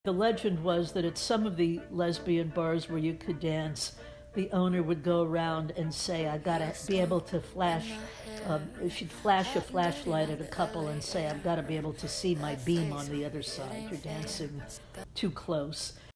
The legend was that at some of the lesbian bars where you could dance, the owner would go around and say, "I gotta be able to flash," she'd flash a flashlight at a couple and say, "I've got to be able to see my beam on the other side. You're dancing too close."